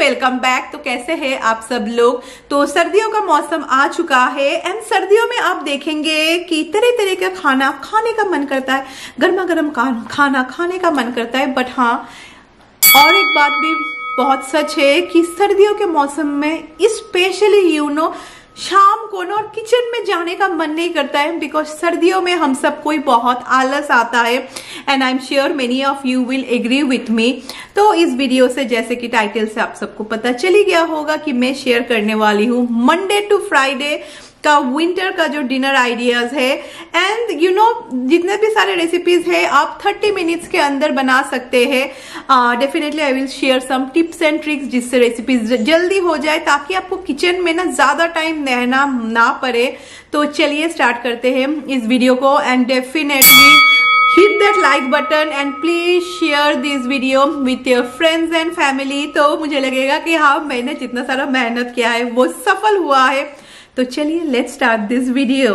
Welcome back. तो कैसे हैं आप सब लोग। तो सर्दियों का मौसम आ चुका है एंड सर्दियों में आप देखेंगे कि तरह तरह का खाना खाने का मन करता है, गर्मा गर्म खाना खाने का मन करता है। बट हाँ, और एक बात भी बहुत सच है कि सर्दियों के मौसम में स्पेशली शाम को ना किचन में जाने का मन नहीं करता है, बिकॉज सर्दियों में हम सबको बहुत आलस आता है and I am sure many of you will agree with me. तो इस वीडियो से, जैसे कि टाइटल से आप सबको पता चली गया होगा, कि मैं शेयर करने वाली हूँ मंडे टू फ्राइडे का विंटर का जो डिनर आइडियाज है। एंड जितने भी सारे रेसिपीज है आप 30 मिनट्स के अंदर बना सकते हैं। Definitely I will share some tips and tricks जिससे रेसिपीज जल्दी हो जाए, ताकि आपको किचन में ना ज्यादा टाइम रहना ना पड़े। तो चलिए स्टार्ट करते हैं इस वीडियो को and definitely hit that like button and please share this video with your friends and family। तो मुझे लगेगा कि हाँ, मैंने जितना सारा मेहनत किया है वो सफल हुआ है। तो चलिए लेट्स स्टार्ट दिस वीडियो।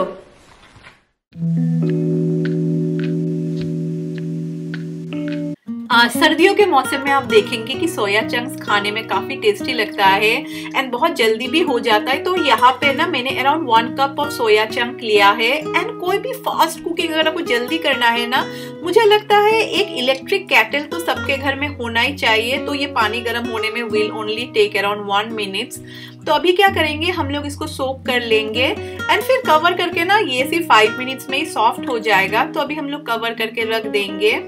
सर्दियों के मौसम में आप देखेंगे कि सोया चंक्स खाने में काफी टेस्टी लगता है एंड बहुत जल्दी भी हो जाता है। तो यहाँ पे ना मैंने around 1 cup of soya chunk लिया है। एंड कोई भी फास्ट कुकिंग अगर आपको जल्दी करना है ना, मुझे लगता है एक इलेक्ट्रिक केटल तो सबके घर में होना ही चाहिए। तो ये पानी गर्म होने में will only take around 1 minutes. तो अभी क्या करेंगे, हम लोग इसको सोक कर लेंगे एंड फिर कवर करके ना, ये सिर्फ 5 मिनट्स में ही सॉफ्ट हो जाएगा। तो अभी हम लोग कवर करके रख देंगे।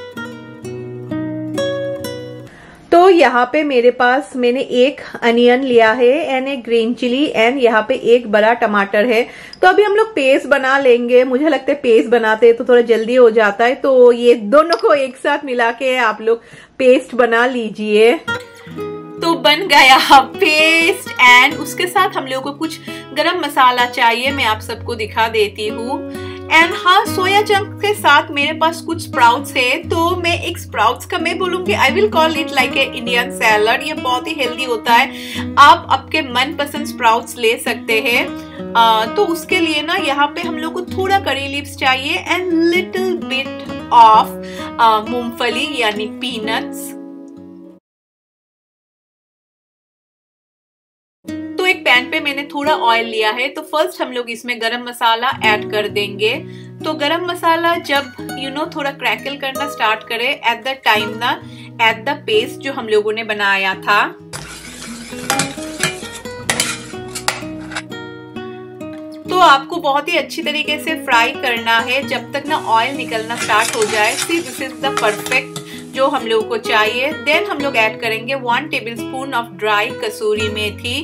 तो यहाँ पे मेरे पास मैंने 1 अनियन लिया है एंड एक ग्रीन चिली एंड यहाँ पे 1 बड़ा टमाटर है। तो अभी हम लोग पेस्ट बना लेंगे। मुझे लगता है पेस्ट बनाते हैं तो थोड़ा जल्दी हो जाता है। तो ये दोनों को एक साथ मिला के आप लोग पेस्ट बना लीजिए। तो बन गया पेस्ट एंड उसके साथ हम लोगों को कुछ गरम मसाला चाहिए, मैं आप सबको दिखा देती हूँ। एंड हाँ, सोया चंक के साथ मेरे पास कुछ स्प्राउट्स है। तो मैं एक स्प्राउट्स का मैं बोलूंगी, I will call it like a Indian salad. ये बहुत ही हेल्दी होता है। आप आपके मनपसंद स्प्राउट्स ले सकते हैं। तो उसके लिए ना यहाँ पे हम लोग को थोड़ा करी लीव्स चाहिए एंड लिटिल बिट ऑफ मूंगफली यानी पीनट्स। तो एक पैन पे मैंने थोड़ा ऑयल लिया है। तो फर्स्ट हम लोग इसमें गरम मसाला ऐड कर देंगे। तो गरम मसाला जब थोड़ा क्रैकल करना स्टार्ट करे, एट द टाइम ना ऐड द पेस्ट जो हम लोगों ने बनाया था। तो आपको बहुत ही अच्छी तरीके से फ्राई करना है जब तक ना ऑयल निकलना स्टार्ट हो जाए। See this is the perfect जो हम लोगों को चाहिए। देन हम लोग ऐड करेंगे 1 टेबलस्पून ऑफ ड्राई कसूरी मेथी।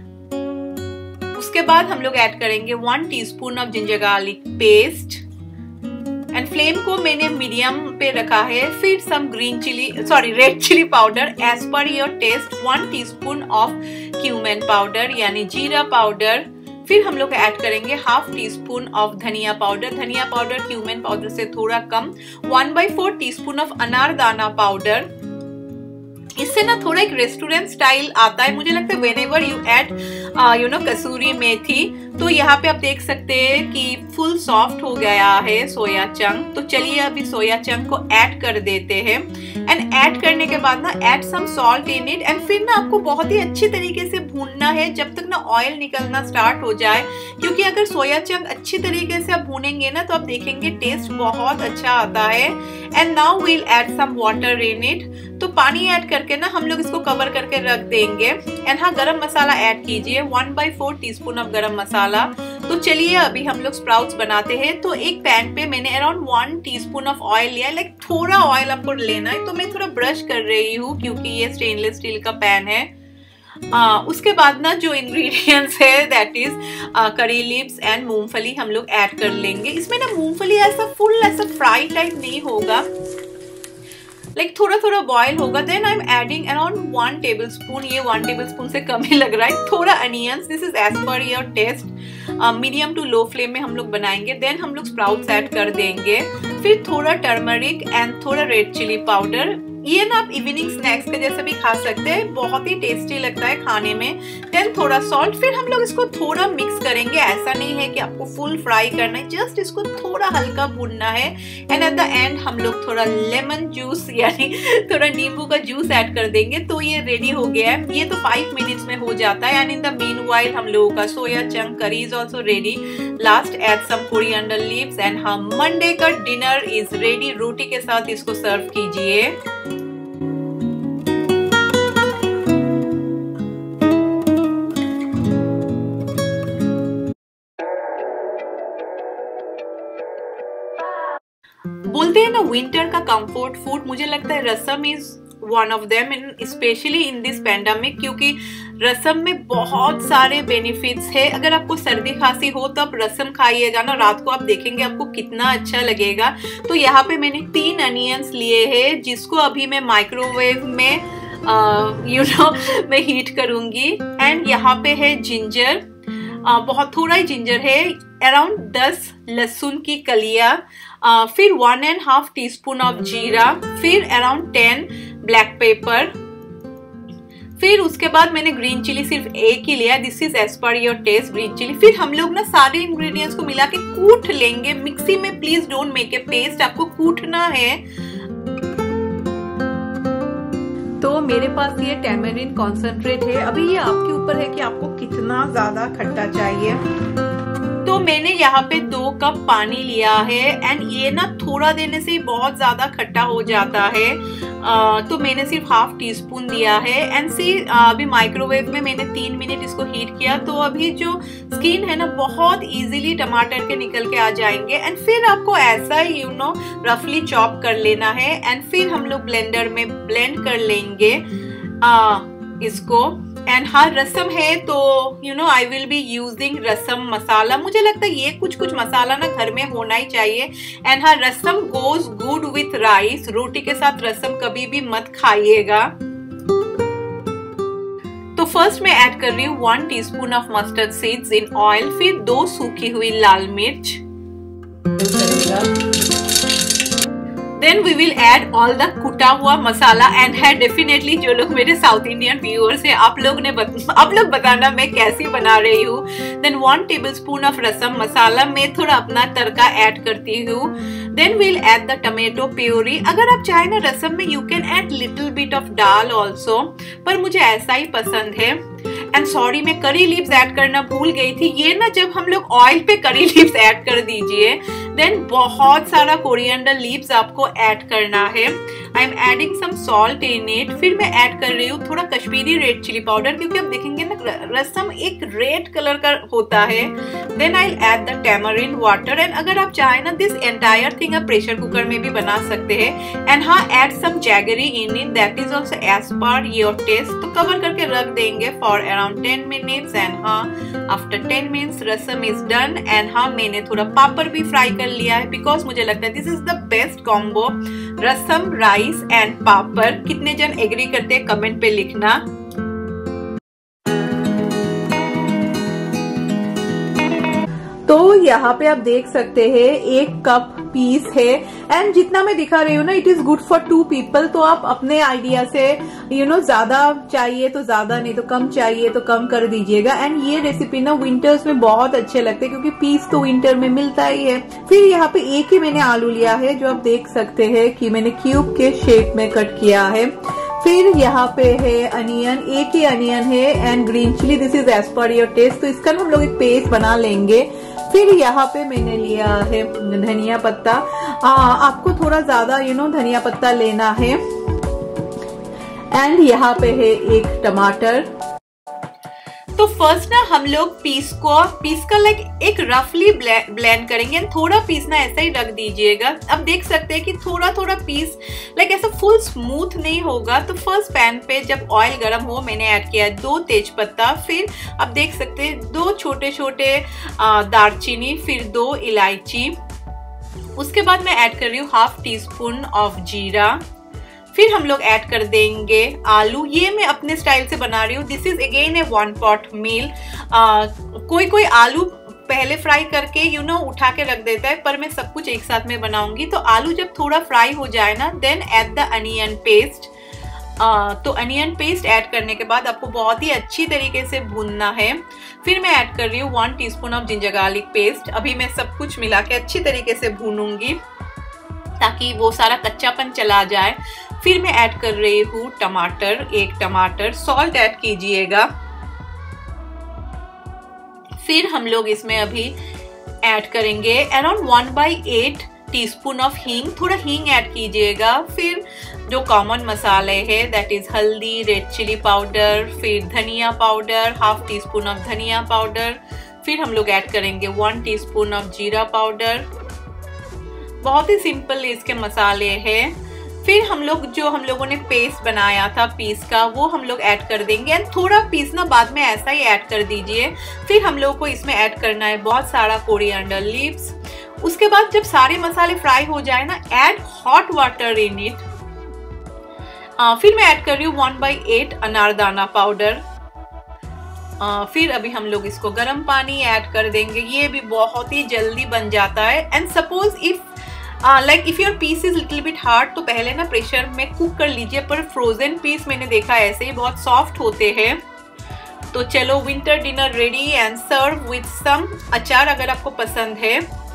उसके बाद हम लोग ऐड करेंगे 1 teaspoon of ginger garlic paste and flame को मैंने मीडियम पे रखा है। फिर some red chilli powder as per your taste, 1 teaspoon of cumin powder यानी जीरा पाउडर। फिर हम लोग ऐड करेंगे 1/2 टीस्पून ऑफ धनिया पाउडर। धनिया पाउडर क्यूमेन पाउडर से थोड़ा कम। 1/4 टीस्पून ऑफ अनारदाना पाउडर। इससे ना थोड़ा एक रेस्टोरेंट स्टाइल आता है। मुझे लगता है व्हेनेवर यू ऐड कसूरी मेथी। तो यहाँ पे आप देख सकते हैं कि फुल सॉफ्ट हो गया है सोया चंक। तो चलिए अभी सोया चंक को ऐड कर देते हैं एंड ऐड करने के बाद ना add some salt in it and फिर ना आपको बहुत ही अच्छी तरीके से भूनना है जब तक ना ऑयल निकलना स्टार्ट हो जाए। क्योंकि अगर सोया चंक अच्छी तरीके से आप भूनेंगे ना, तो आप देखेंगे टेस्ट बहुत अच्छा आता है। And now we'll add some water in it. तो पानी ऐड करके ना हम लोग इसको कवर करके रख देंगे। एंड हाँ, गरम मसाला ऐड कीजिए, 1/4 टीस्पून ऑफ गरम मसाला। तो चलिए अभी हम लोग स्प्राउट्स बनाते हैं। तो एक पैन पे मैंने अराउंड 1 टीस्पून ऑफ ऑयल लिया है। लाइक थोड़ा ऑयल आपको लेना है। तो मैं थोड़ा ब्रश कर रही हूँ क्योंकि ये स्टेनलेस स्टील का पैन है। उसके बाद ना जो इंग्रेडिएंट्स है that is curry leaves and मूंगफली हम लोग ऐड कर लेंगे। इसमें ना मूंगफली ऐसा फ्राई टाइप नहीं होगा, लाइक थोड़ा थोड़ा बॉयल होगा। Then I am adding around 1 tablespoon, ये 1 टेबलस्पून से कम ही लग रहा है, थोड़ा onions. This is as per your taste. Medium to low flame में हम लोग बनाएंगे। देन हम लोग स्प्राउट्स ऐड कर देंगे। फिर थोड़ा टर्मरिक एंड थोड़ा रेड चिली पाउडर ये ना आप इवनिंग स्नैक्स के जैसे भी खा सकते हैं, बहुत ही टेस्टी लगता है खाने में। देन थोड़ा सॉल्ट, फिर हम लोग इसको थोड़ा मिक्स करेंगे। ऐसा नहीं है कि आपको फुल फ्राई करना है, जस्ट इसको थोड़ा हल्का भूनना है। एंड एट द एंड हम लोग थोड़ा लेमन जूस यानी थोड़ा नींबू का जूस ऐड कर देंगे तो ये रेडी हो गया है। ये तो 5 मिनट्स में हो जाता है। एंड इन द मीनवाइल हम लोगों का soya chunk curry is also ready. Last add some coriander leaves and हम मंडे का डिनर इज रेडी। रोटी के साथ इसको सर्व कीजिए। बोलते हैं ना विंटर का कंफर्ट फूड, मुझे लगता है rasam is one of them, specially in this pandemic, क्योंकि रसम में बहुत सारे बेनिफिट्स है। अगर आपको सर्दी खांसी हो तो आप रसम खाइएगा ना, रात को आप देखेंगे आपको कितना अच्छा लगेगा। तो यहाँ पे मैंने 3 अनियंस लिए हैं जिसको अभी मैं माइक्रोवेव में मैं हीट करूंगी। एंड यहाँ पे है जिंजर, बहुत थोड़ा ही जिंजर है, अराउंड 10 लहसुन की कलियां, फिर 1.5 टीस्पून ऑफ जीरा, फिर अराउंड 10 ब्लैक पेपर, फिर उसके बाद मैंने ग्रीन चिली सिर्फ एक ही लिया। This is as per your taste green chilli. फिर हम लोग ना सारे इंग्रेडिएंट्स को मिला के कूट लेंगे मिक्सी में। Please don't make a paste, आपको कूटना है। तो मेरे पास ये टैमरिन कॉन्सेंट्रेट है। अभी ये आपके ऊपर है कि आपको कितना ज्यादा खट्टा चाहिए। तो मैंने यहाँ पे 2 कप पानी लिया है। एंड ये ना थोड़ा देने से ही बहुत ज्यादा खट्टा हो जाता है, तो मैंने सिर्फ 1/2 टीस्पून दिया है। एंड सी अभी माइक्रोवेव में मैंने 3 मिनट इसको हीट किया, तो अभी जो स्किन है ना बहुत इजीली टमाटर के निकल के आ जाएंगे। एंड फिर आपको ऐसा ही रफली चॉप कर लेना है। एंड फिर हम लोग ब्लेंडर में ब्लेंड कर लेंगे इसको। एंड हाँ, रसम है तो I will be using rasam masala. मुझे लगता है ये कुछ मसाला ना घर में होना ही चाहिए। एंड हाँ, rasam goes good with rice. रोटी के साथ रसम कभी भी मत खाइएगा। तो फर्स्ट मैं ऐड कर रही हूँ 1 teaspoon of mustard seeds in oil, फिर 2 सूखी हुई लाल मिर्च। Then we will add all the कुटा हुआ मसाला। एंड है डेफिनेटली जो लोग मेरे साउथ इंडियन व्यूअर्स हैं, आप लोग बताना मैं कैसी बना रही हूँ। Then 1 tablespoon of rasam masala. मैं थोड़ा अपना तड़का ऐड करती हूँ। Then we'll add the tomato puree. अगर आप चाहे ना रसम में you can add little bit of dal also, पर मुझे ऐसा ही पसंद है। एंड सॉरी, मैं करी लीव्स ऐड करना भूल गई थी। ये ना जब हम लोग ऑयल पे करी लीव्स ऐड कर दीजिए। देन बहुत सारा कोरिएंडर लीव्स आपको ऐड करना है। I am adding some salt in it. फिर मैं ऐड कर रही हूँ थोड़ा कश्मीरी रेड चिली पाउडर, क्योंकि आप देखेंगे ना रसम एक रेड कलर का होता है। Then I add the tamarind water. And अगर आप चाहे ना दिस एंटायर थिंग आप प्रेशर कुकर में भी बना सकते हैं। एंड हाँ, add some jaggery in it, that is also as per your taste. तो कवर करके रख देंगे फॉर अराउंड 10 मिनट्स। एंड हाँ, after 10 minutes rasam is done. And हाँ, मैंने थोड़ा पापड़ भी फ्राई कर लिया है, बिकॉज मुझे लगता है this is the best combo, rasam rice and papad. कितने जन एग्री करते हैं कमेंट पे लिखना। तो यहाँ पे आप देख सकते हैं 1 कप पीस है। एंड जितना मैं दिखा रही हूँ ना, it is good for 2 people. तो आप अपने आइडिया से ज्यादा चाहिए तो ज्यादा, नहीं तो कम चाहिए तो कम कर दीजिएगा। एंड ये रेसिपी ना विंटर्स में बहुत अच्छे लगते हैं, क्योंकि पीस तो विंटर में मिलता ही है। फिर यहाँ पे एक ही मैंने आलू लिया है, जो आप देख सकते हैं कि मैंने क्यूब के शेप में कट किया है। फिर यहाँ पे है अनियन, एक ही अनियन है। And green chilli, this is as per your taste. तो इसका हम लोग एक पेस्ट बना लेंगे। फिर यहाँ पे मैंने लिया है धनिया पत्ता। आपको थोड़ा ज्यादा धनिया पत्ता लेना है। एंड यहाँ पे है 1 टमाटर। तो फर्स्ट ना हम लोग पीस का लाइक एक रफली ब्लेंड करेंगे। थोड़ा पीस ना ऐसा ही रख दीजिएगा। अब देख सकते हैं कि थोड़ा थोड़ा पीस लाइक ऐसा फुल स्मूथ नहीं होगा। तो फर्स्ट पैन पे जब ऑयल गर्म हो, मैंने ऐड किया 2 तेज पत्ता। फिर आप देख सकते हैं 2 छोटे छोटे दालचीनी, फिर 2 इलायची। उसके बाद मैं ऐड कर रही हूँ 1/2 टीस्पून ऑफ जीरा। फिर हम लोग ऐड कर देंगे आलू। ये मैं अपने स्टाइल से बना रही हूँ। This is again a 1 pot meal. कोई आलू पहले फ्राई करके उठा के रख देता है, पर मैं सब कुछ एक साथ में बनाऊंगी। तो आलू जब थोड़ा फ्राई हो जाए ना, then add the onion paste. तो अनियन पेस्ट ऐड करने के बाद आपको बहुत ही अच्छी तरीके से भूनना है। फिर मैं ऐड कर रही हूँ 1 teaspoon of ginger garlic paste. अभी मैं सब कुछ मिला के अच्छी तरीके से भूनूंगी ताकि वो सारा कच्चापन चला जाए। फिर मैं ऐड कर रही हूँ टमाटर, 1 टमाटर। सॉल्ट ऐड कीजिएगा। फिर हम लोग इसमें अभी ऐड करेंगे अराउंड 1/8 टीस्पून ऑफ हींग। थोड़ा हींग ऐड कीजिएगा। फिर जो कॉमन मसाले हैं, that is haldi, red chilli powder, फिर धनिया पाउडर, 1/2 टीस्पून ऑफ धनिया पाउडर। फिर हम लोग ऐड करेंगे 1 टीस्पून ऑफ जीरा पाउडर। बहुत ही सिंपल इसके मसाले हैं। फिर हम लोगों ने पेस्ट बनाया था पीस का, वो हम लोग ऐड कर देंगे। एंड थोड़ा पीस ना बाद में ऐसा ही ऐड कर दीजिए। फिर हम लोग को इसमें ऐड करना है बहुत सारा कोरिएंडर लीव्स। उसके बाद जब सारे मसाले फ्राई हो जाए ना, add hot water in it. फिर मैं ऐड कर रही हूँ 1/8 अनारदाना पाउडर। फिर अभी हम लोग इसको गर्म पानी ऐड कर देंगे। ये भी बहुत ही जल्दी बन जाता है। And suppose if your piece is little bit hard, तो पहले ना प्रेशर में कुक कर लीजिए। पर फ्रोजन पीस मैंने देखा ऐसे ही बहुत सॉफ्ट होते हैं। तो चलो, winter dinner ready and serve with some achar अगर आपको पसंद है।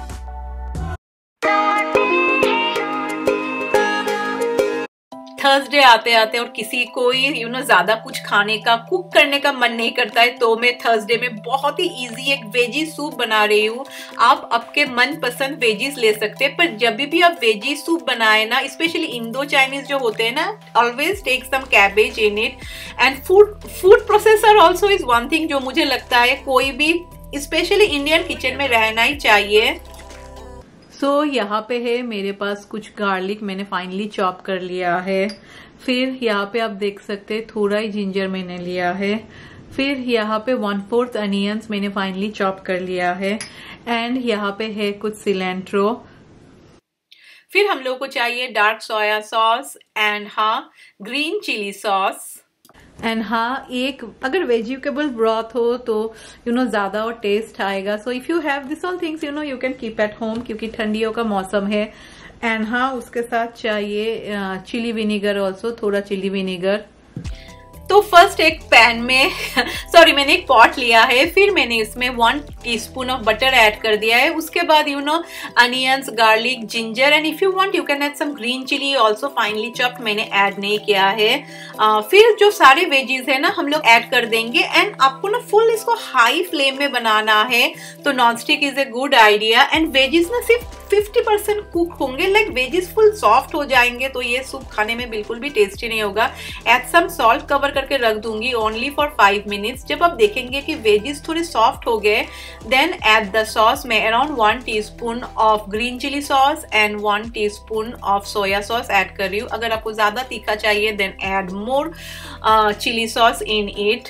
थर्सडे आते आते और किसी को ज्यादा कुछ खाने का, कुक करने का मन नहीं करता है, तो मैं थर्सडे में बहुत ही इजी एक वेजी सूप बना रही हूँ। आप आपके मनपसंद वेजीज ले सकते हैं, पर जब भी आप वेजी सूप बनाए ना, स्पेशली इंडो चाइनीज जो होते हैं ना, always take some cabbage in it. And food processor also is one thing जो मुझे लगता है कोई भी स्पेशली इंडियन किचन में रहना ही चाहिए। सो यहाँ पे है मेरे पास कुछ गार्लिक मैंने फाइनली चॉप कर लिया है। फिर यहाँ पे आप देख सकते हैं थोड़ा ही जिंजर मैंने लिया है। फिर यहाँ पे 1/4 अनियंस मैंने फाइनली चॉप कर लिया है। एंड यहाँ पे है कुछ सिलेंट्रो। फिर हम लोग को चाहिए dark soya sauce and green chilli sauce. And एक अगर वेजिटेबल ब्रॉथ हो तो ज्यादा और टेस्ट आएगा। So if you have this all things you can keep at home, क्योंकि ठंडियों का मौसम है। एंड उसके साथ चाहिए चिली विनेगर ऑल्सो, थोड़ा चिली विनेगर। तो फर्स्ट एक पैन में मैंने एक पॉट लिया है। फिर मैंने इसमें 1 टीस्पून ऑफ बटर ऐड कर दिया है। उसके बाद onions, garlic, ginger and if you want you can add some green chilli also finally chopped, मैंने ऐड नहीं किया है। फिर जो सारे वेजीज है ना हम लोग ऐड कर देंगे। एंड आपको ना फुल इसको हाई फ्लेम में बनाना है, तो nonstick is a good idea. And veggies ना सिर्फ 50% कुक होंगे, लाइक वेजीज फुल सॉफ्ट हो जाएंगे, तो ये सूप खाने में बिल्कुल भी टेस्टी नहीं होगा। एड सम सॉल्ट, कवर करके रख दूंगी ओनली फॉर 5 मिनट्स। जब आप देखेंगे कि वेजीज थोड़े सॉफ्ट हो गए, देन एड द सॉस। मैं around 1 teaspoon of green chilli sauce and 1 teaspoon of soya sauce add कर रही हूँ। अगर आपको ज्यादा तीखा चाहिए then add more chilli sauce in it.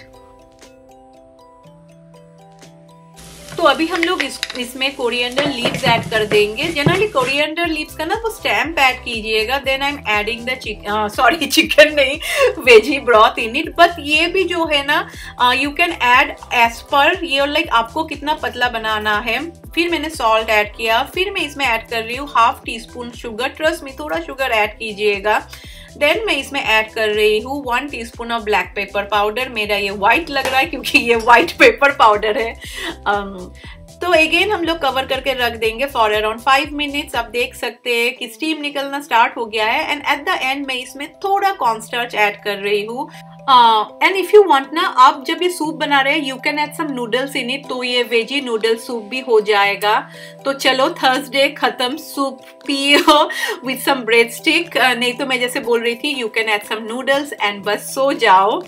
तो अभी हम लोग इसमें कोरिएंडर लीव्स ऐड कर देंगे। जनरली कोरिएंडर लीव्स का ना वो स्टैम्प ऐड कीजिएगा। Then I am adding the chicken नहीं, veggie broth in it. But ये भी जो है ना you can add as per ये लाइक आपको कितना पतला बनाना है। फिर मैंने सॉल्ट ऐड किया। फिर मैं इसमें ऐड कर रही हूँ 1/2 टीस्पून शुगर। ट्रस्ट में थोड़ा शुगर ऐड कीजिएगा। देन मैं इसमें ऐड कर रही हूँ 1 teaspoon of black pepper powder. मेरा ये व्हाइट लग रहा है क्योंकि ये व्हाइट पेपर पाउडर है। तो अगेन हम लोग कवर करके रख देंगे फॉर अराउंड 5 मिनट्स। आप देख सकते हैं कि स्टीम निकलना स्टार्ट हो गया है। एंड एट द एंड मैं इसमें थोड़ा कॉर्नस्टार्च ऐड कर रही हूँ। एंड इफ यू वांट ना, आप जब ये सूप बना रहे हैं you can add some noodles in it, तो ये वेजी नूडल सूप भी हो जाएगा। तो चलो थर्सडे खत्म, सूप पियो विथ सम ब्रेड स्टिक। नहीं तो मैं जैसे बोल रही थी you can add some noodles and बस सो जाओ।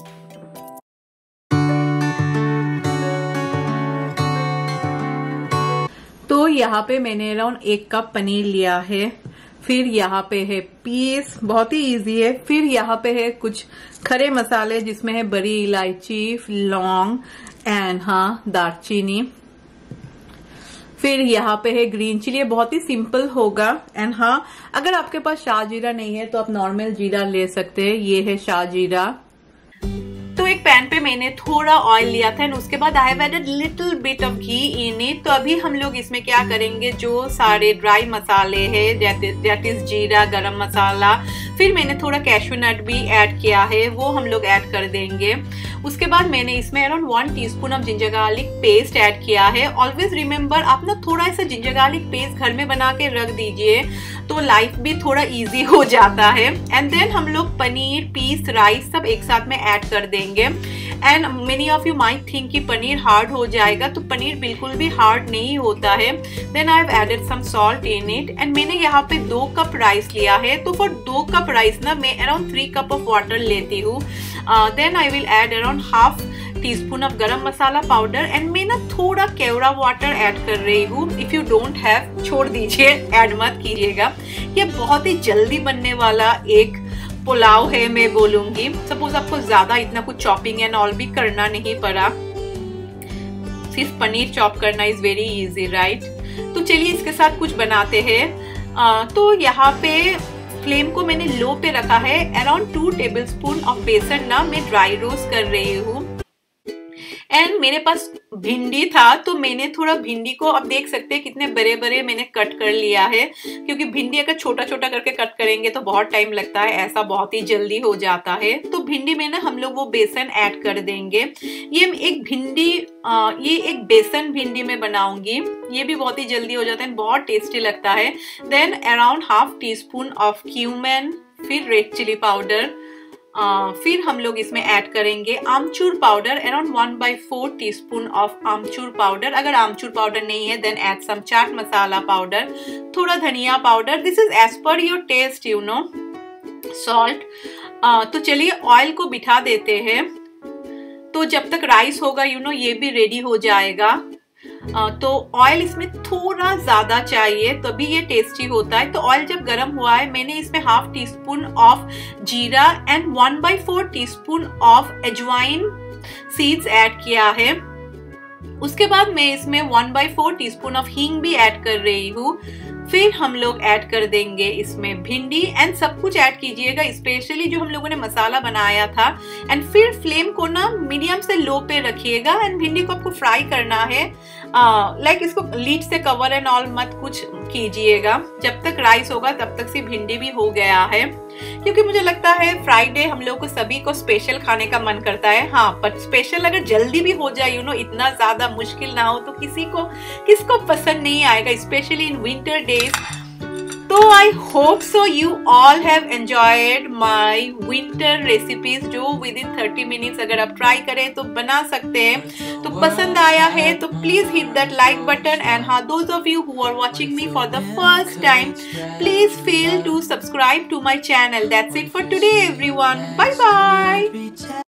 तो यहाँ पे मैंने अराउंड 1 कप पनीर लिया है। फिर यहाँ पे है पीस, बहुत ही इजी है। फिर यहाँ पे है कुछ खड़े मसाले जिसमें है बड़ी इलायची, लौंग एंड दालचीनी। फिर यहाँ पे है ग्रीन चिली, बहुत ही सिंपल होगा। एंड अगर आपके पास शाह जीरा नहीं है तो आप नॉर्मल जीरा ले सकते हैं। ये है शाह जीरा। तो एक पैन पे मैंने थोड़ा ऑयल लिया था एंड उसके बाद I have added little bit of ghee in it. तो अभी हम लोग इसमें क्या करेंगे, जो सारे ड्राई मसाले हैं दैट इज जीरा, गरम मसाला, फिर मैंने थोड़ा कैशू नट भी ऐड किया है, वो हम लोग ऐड कर देंगे। उसके बाद मैंने इसमें around 1 teaspoon of ginger garlic paste add किया है। ऑलवेज रिमेंबर, आप ना थोड़ा सा जिंजर गार्लिक पेस्ट घर में बना के रख दीजिए तो लाइफ भी थोड़ा इजी हो जाता है। एंड देन हम लोग पनीर, पीस, राइस सब एक साथ में ऐड कर देंगे। And many of you might think कि पनीर हार्ड हो जाएगा, तो पनीर बिल्कुल भी हार्ड नहीं होता है। Then I have added some salt in it and मैंने यहाँ पे 2 कप राइस लिया है, तो फॉर 2 कप राइस ना मैं अराउंड 3 कप ऑफ वाटर लेती हूँ। Then I will add around half teaspoon of garam masala powder and मैं ना थोड़ा केवड़ा वाटर ऐड कर रही हूँ। इफ यू डोंट हैव, छोड़ दीजिए, ऐड मत कीजिएगा। ये बहुत ही जल्दी बनने वाला एक पुलाव है, मैं बोलूंगी। सपोज आपको ज्यादा इतना कुछ चॉपिंग एंड ऑल भी करना नहीं पड़ा, सिर्फ पनीर चॉप करना इज वेरी इजी, राइट। तो चलिए इसके साथ कुछ बनाते हैं। तो यहाँ पे फ्लेम को मैंने लो पे रखा है। अराउंड 2 टेबलस्पून ऑफ बेसन ना मैं ड्राई रोस्ट कर रही हूँ। एंड मेरे पास भिंडी था, तो मैंने थोड़ा भिंडी को, अब देख सकते हैं कितने बड़े बड़े मैंने कट कर लिया है, क्योंकि भिंडी अगर छोटा छोटा करके कट करेंगे तो बहुत टाइम लगता है, ऐसा बहुत ही जल्दी हो जाता है। तो भिंडी में ना हम लोग वो बेसन ऐड कर देंगे। ये एक बेसन भिंडी में बनाऊंगी, ये भी बहुत ही जल्दी हो जाता है, बहुत टेस्टी लगता है। Then around half teaspoon of cumin, फिर रेड चिली पाउडर, फिर हम लोग इसमें ऐड करेंगे amchur powder, around 1/4 teaspoon of amchur powder. अगर आमचूर पाउडर नहीं है then add some chaat masala powder, थोड़ा धनिया powder, this is as per your taste, you know, salt. तो चलिए ऑयल को बिठा देते हैं। तो जब तक राइस होगा, यू नो, ये भी रेडी हो जाएगा। तो ऑयल इसमें थोड़ा ज्यादा चाहिए, तभी ये टेस्टी होता है। तो ऑयल जब गर्म हुआ है, मैंने इसमें half teaspoon of jeera and 1/4 teaspoon of ajwain seeds add किया है। उसके बाद मैं इसमें 1/4 टीस्पून ऑफ हींग भी ऐड कर रही हूँ। फिर हम लोग ऐड कर देंगे इसमें भिंडी एंड सब कुछ ऐड कीजिएगा, स्पेशली जो हम लोगों ने मसाला बनाया था। एंड फिर फ्लेम को ना मीडियम से लो पे रखिएगा एंड भिंडी को आपको फ्राई करना है। लाइक इसको लीड से कवर एंड ऑल मत कुछ कीजिएगा। जब तक राइस होगा तब तक सी भिंडी भी हो गया है, क्योंकि मुझे लगता है फ्राइडे हम लोग को सभी को स्पेशल खाने का मन करता है। हाँ, पर स्पेशल अगर जल्दी भी हो जाए, यू नो, इतना ज्यादा मुश्किल ना हो, तो किसको पसंद नहीं आएगा, स्पेशली इन विंटर डेज। तो I hope so you all have enjoyed my winter recipes, जो विद इन 30 मिनट्स अगर आप ट्राई करें तो बना सकते हैं। तो पसंद आया है तो please hit that like button. And हाँ, those of you who are watching me for the first time, please feel to subscribe to my channel. That's it for today everyone, bye bye.